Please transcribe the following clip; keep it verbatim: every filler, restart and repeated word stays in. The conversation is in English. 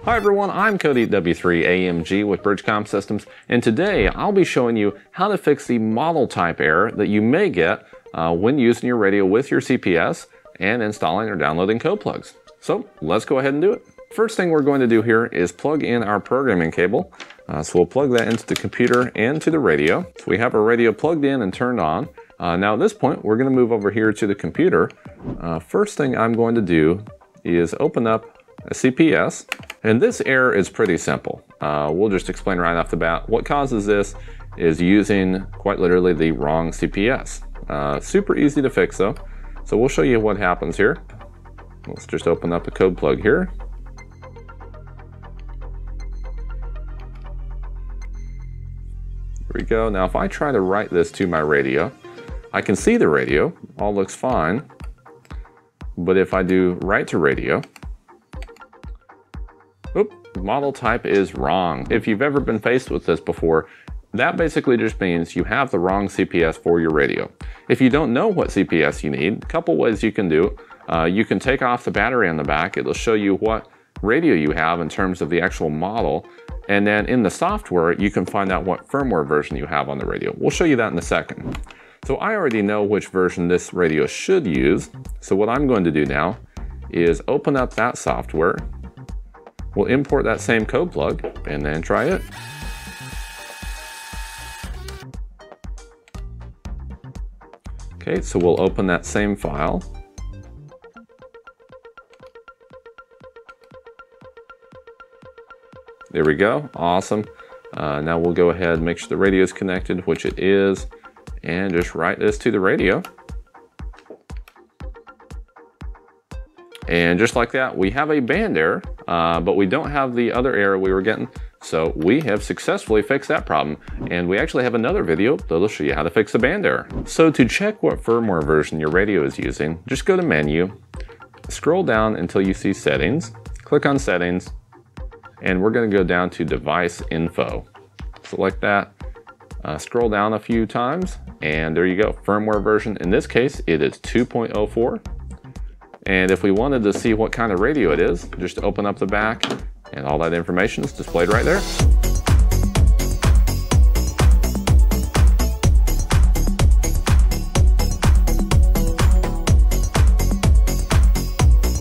Hi everyone, I'm Cody W three A M G with BridgeCom Systems, and today I'll be showing you how to fix the model type error that you may get uh, when using your radio with your C P S and installing or downloading code plugs. So let's go ahead and do it. First thing we're going to do here is plug in our programming cable. Uh, so we'll plug that into the computer and to the radio. So we have our radio plugged in and turned on. Uh, now at this point, we're going to move over here to the computer. Uh, first thing I'm going to do is open up a C P S. And this error is pretty simple. Uh, we'll just explain right off the bat. What causes this is using, quite literally, the wrong C P S. Uh, super easy to fix though. So we'll show you what happens here. Let's just open up a code plug here. Here we go. Now if I try to write this to my radio, I can see the radio, all looks fine. But if I do write to radio, oop, model type is wrong. If you've ever been faced with this before, that basically just means you have the wrong C P S for your radio. If you don't know what C P S you need, a couple ways you can do it. Uh, you can take off the battery on the back. It'll show you what radio you have in terms of the actual model. And then in the software, you can find out what firmware version you have on the radio. We'll show you that in a second. So I already know which version this radio should use. So what I'm going to do now is open up that software. We'll import that same code plug and then try it. Okay, so we'll open that same file. There we go, awesome. Uh, now we'll go ahead and make sure the radio is connected, which it is, and just write this to the radio. And just like that, we have a band error, uh, but we don't have the other error we were getting. So we have successfully fixed that problem. And we actually have another video that'll show you how to fix the band error. So to check what firmware version your radio is using, just go to Menu, scroll down until you see Settings, click on Settings, and we're gonna go down to Device Info. Select that, uh, scroll down a few times, and there you go, firmware version. In this case, it is two point oh four. And if we wanted to see what kind of radio it is, just open up the back and all that information is displayed right there.